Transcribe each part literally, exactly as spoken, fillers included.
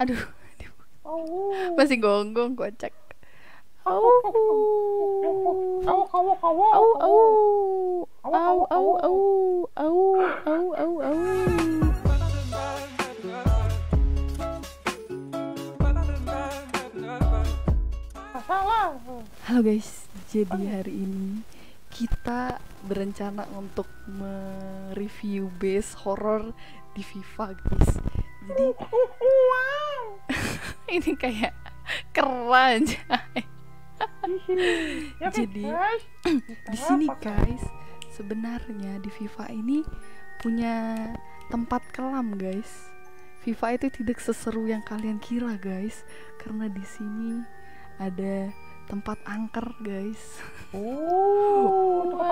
Aduh, Au. masih gonggong kocak. Au. Au, au, au, Au au. au, Au au, au au. Au au au au. Salah. Halo guys, jadi hari ini kita berencana untuk mereview base horror di FIFA guys. Jadi Wow. ini kayak keren aja. Di sini. Ya, oke, Jadi guys. di sini Apa? guys, sebenarnya di FIFA ini punya tempat kelam guys. FIFA itu tidak seseru yang kalian kira guys, karena di sini ada tempat angker guys. Oh, tempat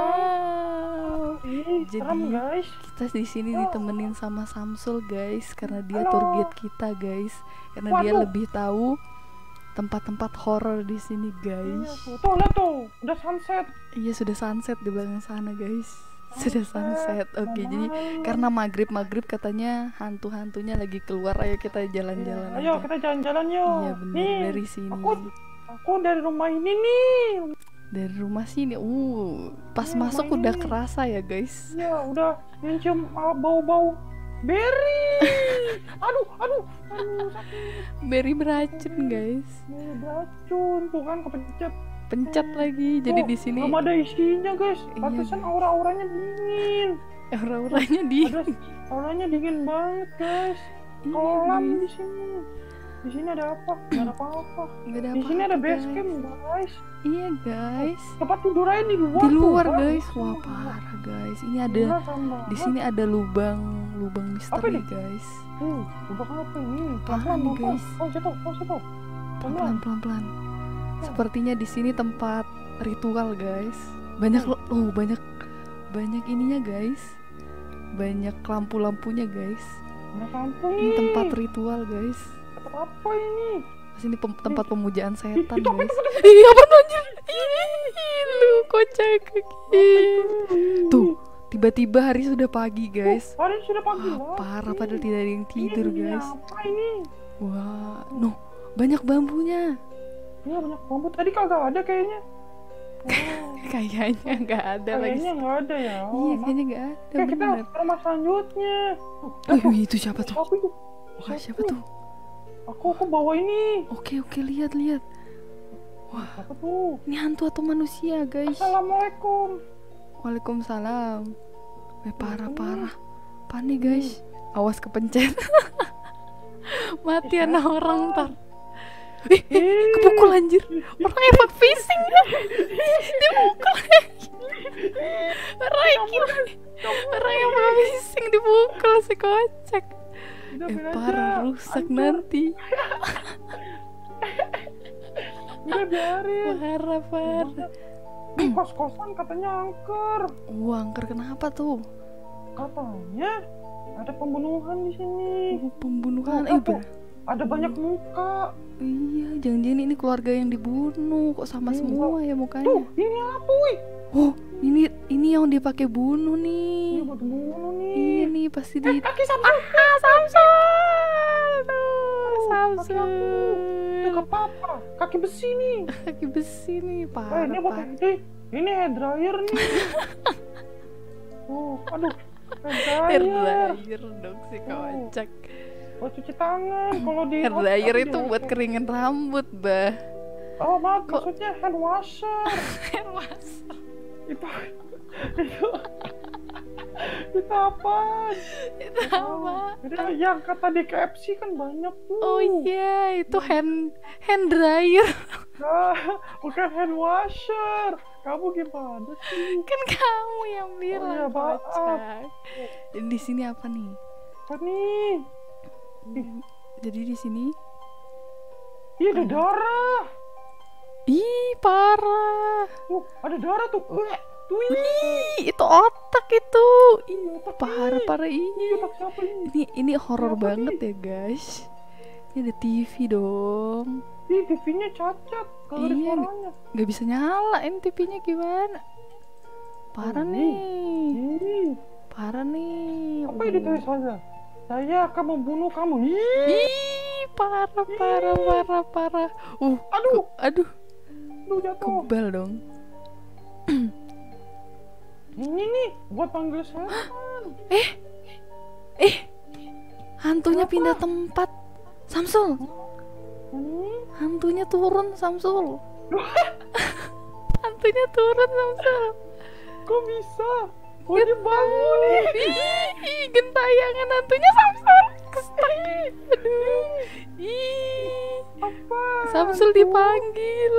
Wow. Ih, serem, Jadi guys. kita di sini Oh. ditemenin sama Samsul guys, karena dia Halo. tour guide kita guys, karena dia Waduh. lebih tahu tempat-tempat horor di sini Iya, guys. tuh, tuh, lihat tuh, udah sunset. Iya, sudah sunset di belakang sana guys. Sudah sunset. Oke, Malam. jadi karena maghrib maghrib katanya hantu-hantunya lagi keluar, ayo kita jalan-jalan Ayo aja. kita jalan-jalan yuk. Iya bener, Nih, dari sini. Aku, aku dari rumah ini nih. Dari rumah sini. Uh, pas Iya, masuk rumah udah ini. kerasa ya guys. Iya, udah mencium uh, bau-bau berry. aduh, aduh, aduh, sakit. Berry beracun guys. Nih, beracun tuh kan kepencet. Pencet lagi. Jadi Tuh, di sini belum ada isinya guys. Iya, Pantesan guys. aura-auranya dingin. aura-auranya di. Ada auranya dingin banget guys. Iya, Kolam guys. di sini. Di sini ada apa? Nggak ada apa-apa. Nggak ada Di sini ada apa-apa, base guys. camp guys. Iya guys. Tempat tidur aja di luar. Di luar tuh, guys. Bagus. Wah parah guys. Ini ada Gila, serem banget. di sini ada lubang lubang Apa misteri ini? guys. Hmm, lubang apa ini? Parah nih, pelan-pelan. guys. Oh, jatuh, oh, jatuh. Pelan-pelan pelan-pelan. Sepertinya di sini tempat ritual guys. Banyak Hmm. oh banyak banyak ininya guys. Banyak lampu-lampunya guys. Nah, kampung Ini nih. tempat ritual guys. Tempat apa ini? Sini pem- tempat pemujaan setan Itu apa, guys. itu apa, Iya apa anjir? Ih, lu kocak kaki. Tuh, tiba-tiba hari sudah pagi guys. Hari sudah pagi Wah, lah. parah padahal tidak ada yang tidur Ini guys. apa ini? Wah, noh, banyak bambunya. Iya, banyak bambu. Tadi kagak ada kayaknya. Oh, Kayaknya nggak ada lagi. kayaknya nggak ada ya. Iya, Oh, kayaknya nggak ada. Oke, kita Bener. ke rumah selanjutnya. Oh, wih, itu siapa tuh? Siapa itu? Wah, siapa tuh? Aku, aku bawa ini. Oke, oke, lihat, lihat. Wah, Apa tuh? ini hantu atau manusia, guys? Assalamualaikum. Waalaikumsalam. Eh, parah, parah. Panik, guys. Awas kepencet. Mati Eh, anak siapa? orang ntar. Eh, eh, kepukul anjir. Orang efek fishing. Dipukul lagi. Orang gila. Orang efek fishing dipukul si kocak. Udah, Eh, biarin parah, aja. rusak Hancur. nanti. Udah biarin. Parah, parah. Kos-kosan katanya angker. Wah, angker kenapa tuh? Katanya ada pembunuhan di sini. Oh, pembunuhan. Tuh, Eh, tuh. ber- Ada banyak muka. iya, jangan-jangan ini keluarga yang dibunuh. Kok sama Iya. semua ya Tuh, mukanya? ini apa, wih? Oh, ini ini yang dia pakai bunuh nih. Ini buat bunuh nih. Ini pasti di Kaki Samsul. Ah, Samsul. Aduh, Kaki Samsul. aku. Itu ke papa. Kaki besi nih. Kaki besi nih, Eh, parah, ini buat parah. eh, ini hair dryer nih. Oh, aduh. Hair Hair dryer. dryer dong si kocak. Buat cuci tangan. Kalau di Hair dryer tapi itu di- buat keringin rambut, bah. Oh, maaf, Kok- maksudnya hand washer. Hair washer. itu itu itu apa? Itu apa? Itu yang kata di K F C kan banyak tuh. Oh iya, itu hand hand dryer. Nah, bukan hand washer. Kamu gimana sih? Kan kamu yang bilang, iya, maaf. kocak. Dan di sini apa nih? Apa nih? Jadi di sini, Iya, ada darah. ih parah. Tuh, ada darah tuh. Weh, tuh ini. Ih, itu otak itu. Ih, Iya, otak parah nih. parah Ini ini. otak siapa ini? Ini ini horor Siapa banget nih? ya guys. Ini ada T V dong. Ih, T V-nya cacat. Kalau ada Iya. suaranya. Gak bisa nyalain T V-nya gimana? Parah Oh, nih. Ih, Parah nih. apa yang ditulis saja? Saya akan membunuh kamu. Ih, Ih, Parah, parah, parah, parah. Uh, Aduh, ke- aduh, aduh jatuh. kebal dong. Ini nih, buat panggil setan. Eh, eh, hantunya Kenapa? pindah tempat. Samsul, Ini, hantunya turun, Samsul. Hantunya turun, Samsul. kok bisa? Oh, dia bangun nih. Ih, gentayangan hantunya Samsul. Kestak. Aduh. Ih, Apa? Samsul Hantu? dipanggil.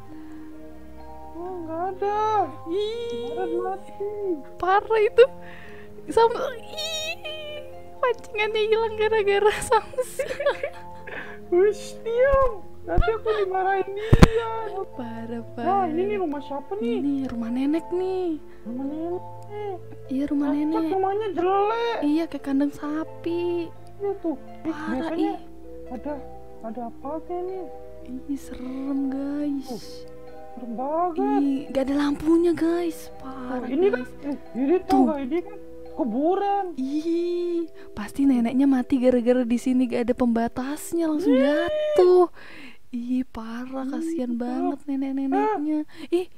Oh, nggak ada. Ih, Nggak ada mati. parah itu. Samsul. Ih, pancingannya hilang gara-gara Samsul. Wish, diam. Nanti aku dimarahin dia. Parah, Nah, parah. ini nih rumah siapa nih? Ini rumah nenek nih. Rumah nenek. Iya, rumah Acak, nenek. rumahnya jelek. Iya, kayak kandang sapi. Iya tuh. Ih, Parah, biasanya ih. ada ada apa aja nih? Ini serem, guys. Serem banget. Ih, gak ada lampunya, guys. Oh, Parah, ini kan, guys. eh, ini Tuh. tau gak? Ini kan kuburan. Ih, pasti neneknya mati gara-gara di sini gak ada pembatasnya, langsung jatuh. Ih, parah, kasihan banget nenek-neneknya. Ih,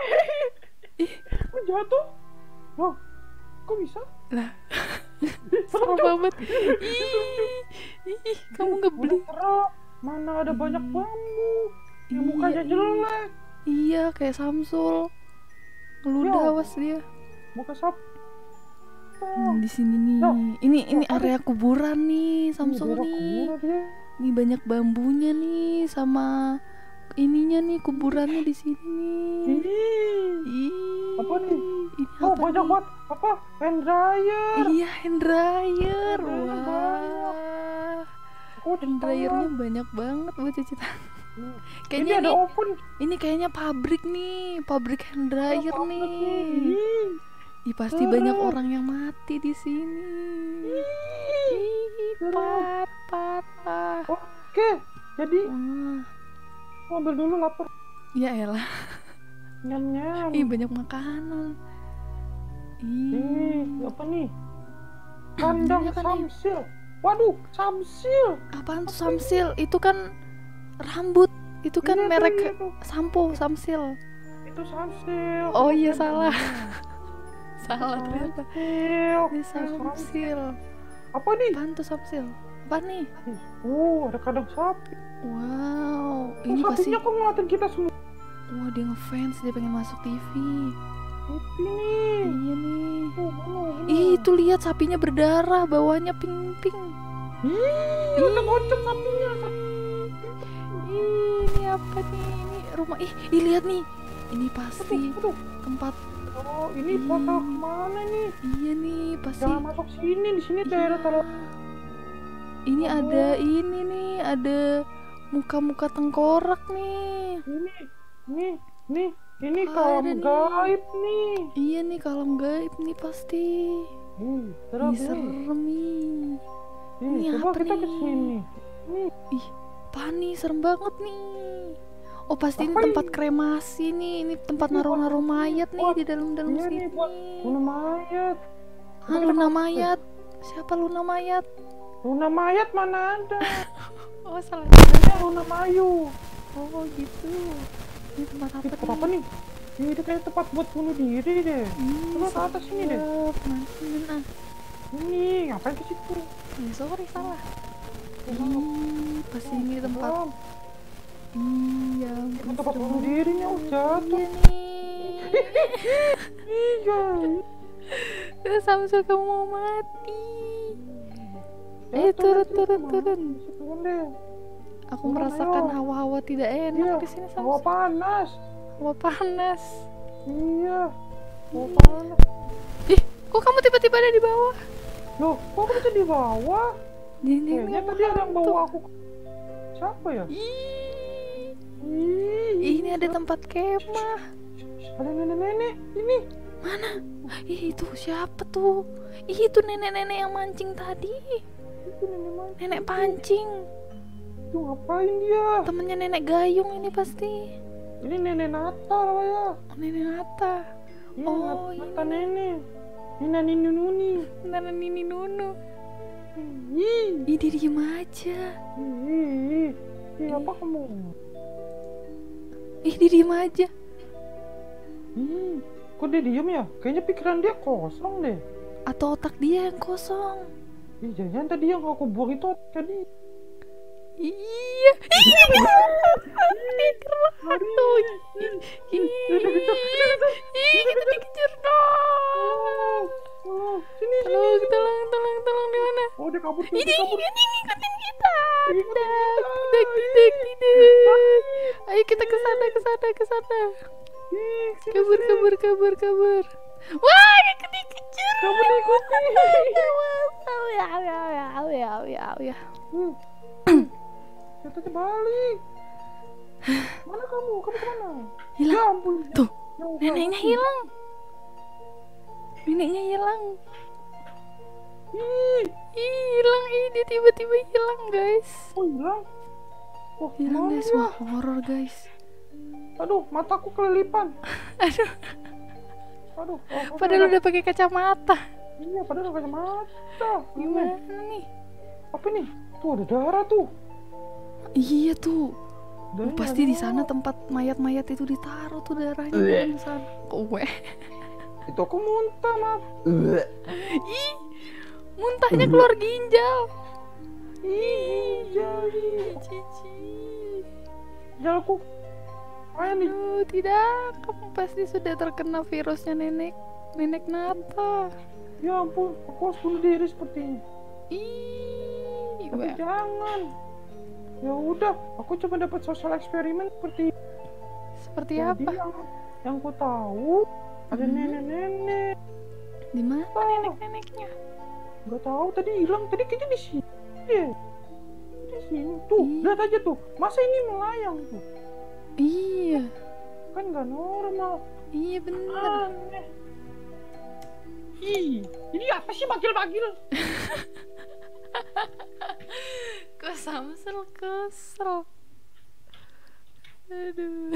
ih, Kok jatuh? Loh, kok bisa? lah, serem banget. Ih, ih, kamu nggak beli? Udah serem. Mana ada banyak bambu. Yang mukanya Iya, jelek. Iya, kayak Samsul. Ngeludah Ya. awas dia. Muka sap. Hmm, di sini nih. Loh, Ini ini loh, area kuburan nih, Samsul daerah nih. kuburan dia. Ini banyak bambunya nih sama ininya nih kuburannya di sini nih. Ih, Ih, Apa nih? ini oh apa banyak nih? banget. Apa? Hand dryer. Iya, hand dryer. Hand dryer Wah, Oh, hand dryernya banyak banget buat cuci tangan. Ini Kayaknya ada ini, oven. ini kayaknya pabrik nih, pabrik hand dryer Oh, nih. Ih. Ih, pasti Serem. banyak orang yang mati di sini. Ih, Serem. parah, parah. Oke, jadi Wah, mau ambil dulu lapar. ya elah. Nyam nyam. Ih, banyak makanan. Ih, Ih, apa nih? Kandang Ini apa nih? samsil. Waduh, samsil. apaan tuh Samsil? Itu kan rambut. Itu kan Iya tuh, merek iya tuh. sampo Samsil. Itu samsil. Oh iya, Bukan salah. kandang. Salah ternyata. Samsil. Ini Eh, sam- Samsil. Apa nih? Apaan tuh Samsil? Apa nih? Oh, ada kandang sapi. Wow, Oh, ini pasti. sapinya kok ngeliatin kita semua. Wah, dia ngefans, dia pengen masuk T V. Sapi nih. Iya nih. Oh, mana, mana? Ih, itu lihat sapinya berdarah, bawahnya pink-pink. Ih, udah kocok sapinya. Ih, ini apa nih? Ini rumah. Ih, ih lihat nih. Ini pasti Aduh, aduh. tempat. Oh, ini portal kemana nih? Iya nih, pasti. Jangan masuk sini, di sini daerah Iya. taruh. Ini Oh. ada ini nih, ada muka-muka tengkorak nih. Ini, nih, nih, ini Ada kolam nih. gaib nih. Iya nih, kolam gaib nih pasti. Ih, Ih, serem nih. serem nih. Ih, Ini coba apa kita nih? ke sini. Nih, Ih, Pani serem banget nih. Oh, pasti ini Apa tempat ini? kremasi nih. Ini tempat Ini naruh-naruh buat- mayat nih buat- di dalam-dalam iya sini. nih, buat Luna mayat. Ah, Luna mayat. Siapa Luna mayat? Luna mayat mana ada? Oh, salah. Ini Luna Mayu. Oh, gitu. Ini tempat Ini apa tempat nih? apa nih? Ini kayak tempat buat bunuh diri deh. Ih, Coba ke atas sini deh. sedap. Mancingin ah. Ini, ngapain ke situ? Eh, sorry, salah. Ini Ih, pasti ini tempat. Iya, ampun, tempat serem bunuh banget. dirinya oh, jatuh. Iya nih. Iya. Eh, Samsul, kamu mau mati. Eh, Jatuh, turun, jatuh, turun, Mas. turun. Turun deh. Aku Turun, merasakan ayo. hawa-hawa tidak enak Iya, di sini, hawa Samsul. panas. Hawa panas. Iya. Hawa panas. Ih, kok kamu tiba-tiba ada di bawah? Loh, kok aku bisa di bawah? Ini Kayaknya tadi ada yang bawa aku. Siapa ya? Ih, Ih, ini ada tempat kemah. ada nenek-nenek. Ini. Mana? Ih, itu siapa tuh? Ih, itu nenek-nenek yang mancing tadi. Itu nenek mana? Nenek pancing. Itu ngapain dia? Temennya nenek Gayung ini pasti. Ini nenek Natal ya. Oh, Nenek Nata. Ini Oh, Nat- ini. Natal nenek. Ini Nani Nununi. Nenek Nini Nunu. Ih, Ih, dia diem aja. ih, ih, apa kamu? Ih, dia diem aja. Ih, kok dia diem ya? Kayaknya pikiran dia kosong deh. Atau otak dia yang kosong. Ih, jangan tadi yang aku buang itu tadi. Iya. Dia gerak tuh. Ih, ih, kita dikejar dong. Oh, sini, sini. Tolong, tolong, tolong, tolong, di mana? Oh, dia kabur, Ini dia kabur. ini ngikutin kita. Ngikutin Tidak, kita. tidak, tidak, tidak. Ayo kita ke sana, ke sana, ke sana. Ih, sini, Kabur, sini. kabur, kabur, kabur. Wah, ikut dikejar. Kamu diikuti. Ya, ya, ya, ya, ya, ya. Hmm. Katanya balik. Mana kamu? Kamu kemana? Hilang. Ya ampun. Tuh, Ya Allah. neneknya hilang. Neneknya hilang. Ih, Ih, hilang. Ih, dia tiba-tiba hilang, guys. oh hilang. Oh, Hilang, gimana guys. ya? Wah, horor, guys. Aduh, mataku kelilipan. Aduh, Aduh. Oh, padahal udah pakai kacamata. Iya, padahal udah kacamata. Gimana nih? Apa nih? Tuh ada darah tuh. Iya tuh. Oh, Darahnya pasti di ada. sana tempat mayat-mayat itu ditaruh tuh darahnya kan di sana. Kowe. Itu aku muntah, Mat. Ih, muntahnya keluar ginjal. Ih, jadi. Cici. Jalku. Ayo nih. Aduh, tidak. Kamu pasti sudah terkena virusnya nenek. Nenek Nata. Ya ampun, aku harus bunuh diri sepertinya. Ih, Tapi wah. jangan. Ya udah, aku cuma dapat sosial eksperimen seperti Seperti Jadi apa? yang, yang ku tahu ada Hmm. nenek-nenek. Di mana Ah. nenek-neneknya? Nggak tahu tadi hilang. Tadi kayaknya di sini deh. Di sini tuh. Ih. Lihat aja tuh. Masa ini melayang tuh? Iya, Kan nggak normal. iya bener. Aneh. Ih, ini apa sih bagil-bagil? Kok Samsul kesel? Aduh.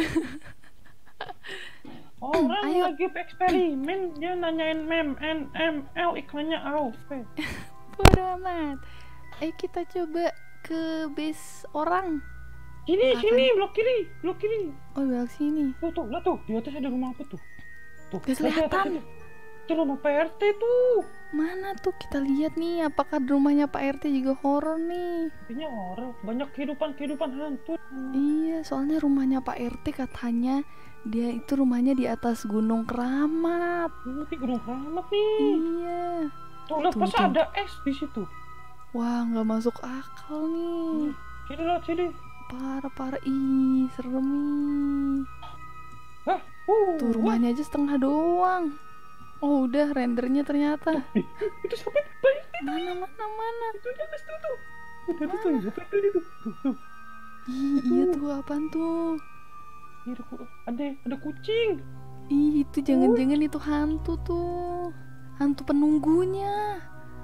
Orang Ayo. lagi eksperimen dia nanyain mem n m l iklannya A U P. Bodo amat. Ayo kita coba ke base orang. Sini, Apa? sini, blok kiri, blok kiri. Oh, belok sini. Tuh, tuh, lihat tuh, di atas ada rumah apa tuh? Tuh, Gak lihat di atas kelihatan. itu. Itu rumah P R T tuh. Mana tuh kita lihat nih, apakah rumahnya Pak R T juga horor nih? Kayaknya orang banyak kehidupan-kehidupan hantu. Iya, soalnya rumahnya Pak R T katanya dia itu rumahnya di atas Gunung Keramat. Ini di Gunung Keramat nih. Iya. Tuh, lihat Tuh, masa tuh. ada es di situ. Wah, nggak masuk akal nih. Sini lihat sini. Parah-parah, ih, serem nih. Hah? Uh, Tuh rumahnya aja setengah doang. Oh, udah rendernya ternyata. Ih, itu sampai baik. Mana, mana, mana? Itu di atas tuh tuh. Itu di tuh, itu tadi tuh. Tuh, tuh. Ih, iya tuh, apaan tuh? Ih, ada, ku- ada, ada kucing. Ih, itu jangan-jangan itu hantu tuh. Hantu penunggunya.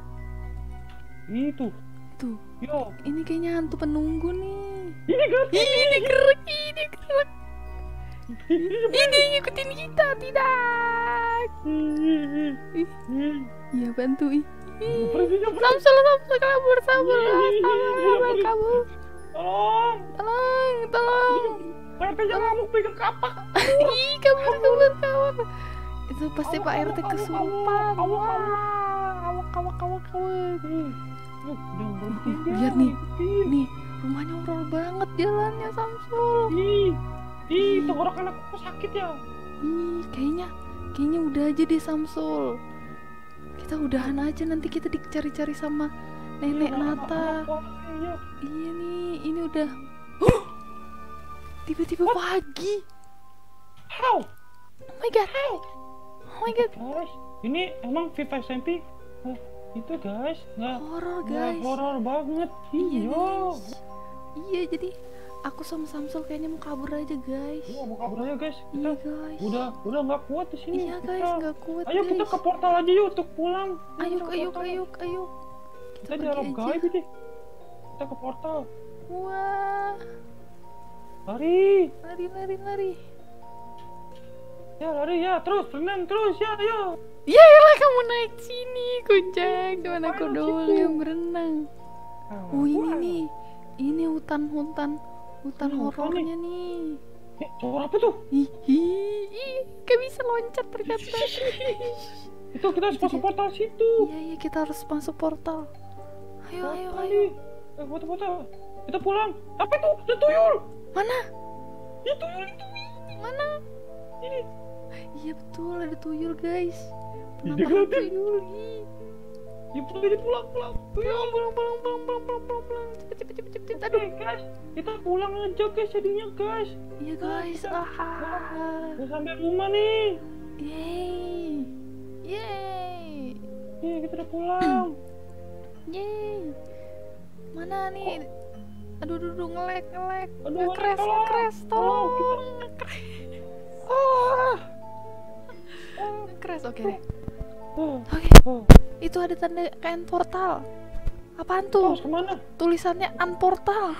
Itu. Tuh, Yo, ini kayaknya hantu penunggu nih. ini kan. Ih, ini gerak, ini gerak. Ini ngikutin kita, tidak. Ih, iya bantu, ih. Ih. Perginya pergi. Samsul, Samsul, kabur, kabur, Ih, kabur, iya, kabur, pergi. kabur. Tolong. Tolong, tolong. P R T-nya ngamuk pegang kapak. Ih, kabur, kabur, kabur. Itu pasti Awak, Pak R T awak, awak, kesurupan. awak, awak, Wah, awak, awak, awak, awak. Ih, yuk, jangan berhenti Uh, dia, lihat nih. ikutin. Nih, rumahnya horor banget jalannya, Samsul. Ih, ih, Ih. tenggorokan aku kok sakit ya. Ih, kayaknya, kayaknya udah aja deh Samsul. Kita udahan aja, nanti kita dicari-cari sama nenek Iya, anak- Nata. anak warga, iya. Iya nih, ini udah. Tiba-tiba pagi. How? Oh my god. Oh my god. Guys, ini emang Viva S M P eh, itu guys, nggak Horor, nggak guys. horor banget. Iya, Iya. guys. Iya, jadi aku sama Samsul kayaknya mau kabur aja, guys. Iya, mau kabur aja guys. Kita Iya, guys. udah udah nggak kuat di sini. Iya, Kita- guys, nggak kuat, Ayo kita guys. ke portal aja yuk untuk pulang. Ayo, Kita ke ayo, portal. ayo, ayo. Kita di pergi alam aja. gaib deh. Kita ke portal. Wah, Lari. lari, lari, lari. Ya lari ya, terus berenang terus ya, ayo. Ya elah, kamu naik sini, Kucing, cuman aku Mana doang situ? yang berenang. Ah, Oh ini gua- nih, ini hutan-hutan, hutan Ini hutan horornya nih. Eh, suara apa tuh? Ih, ih, ih, gak bisa loncat ternyata. Itu kita harus Itu masuk dia. portal situ. Iya iya kita harus masuk portal. Ayo ayo Portal ayo. nih. Eh, foto-foto. Kita pulang. Apa itu? Ada tuyul. Mana? Ya tuyul itu. Mana? Ini. Iya betul ada tuyul guys. Ih, Penampakan dia tuyul. Ih. Ya pulang aja pulang pulang. Tuyul. Pulang pulang pulang pulang pulang pulang pulang. Cepet cepet cepet cepet. Aduh. Aduh guys, kita pulang aja guys jadinya guys. Iya guys. Ah. Udah sampai rumah nih. Yeay. Yeay. Nih kita udah pulang. Yeay. Mana nih? Aduh, aduh, aduh, ngelek, ngelek. Aduh, Ngekres, tolong. ngekres, Tolong, kita- tolong. Ngekres. Ah. Ngekres, oke deh. Oh, Oke, oh. itu ada tanda kain portal. Apaan Kita tuh? harus kemana? Tulisannya unportal.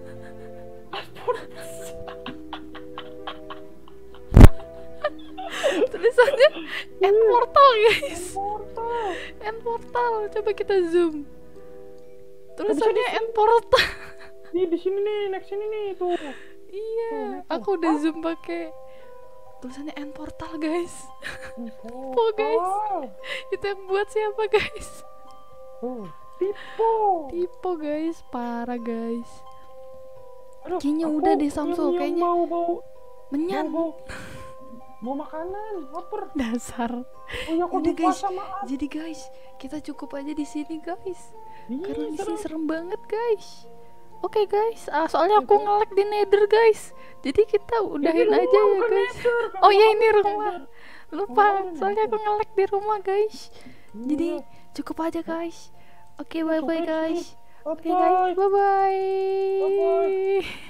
Tulisannya end portal, guys. Portal. End portal. Coba kita zoom. Tulisannya di sini. end portal. Nih di sini nih, next sini nih tuh. Iya, Oh, aku udah zoom pakai tulisannya end portal, guys. Oh, guys. Itu yang buat siapa, guys? Oh, Tipo. Tipe, guys, parah, guys. Aduh, Kayaknya aku udah deh, Samsul, nyium-nyium kayaknya. Bau bau Menyan. bau bau makanan, lapar. Dasar. Oh ya aku Udah, guys. puasa maaf. Jadi, guys, kita cukup aja di sini, guys. Ih, Karena di sini serem. serem banget, guys. Oke, guys. Ah, soalnya aku nge-lag di Nether, guys. Jadi kita udahin Ini aja rumah, ya, bukan guys. Nether. Kamu Oh iya, kamu ini Nether. rumah. Lupa. Oh, Soalnya aku Nether. nge-lag di rumah, guys. Jadi Iya. cukup aja, guys. Oke, bye-bye, Cukup aja. guys. Oke, Bye-bye. guys. Bye-bye. Bye-bye.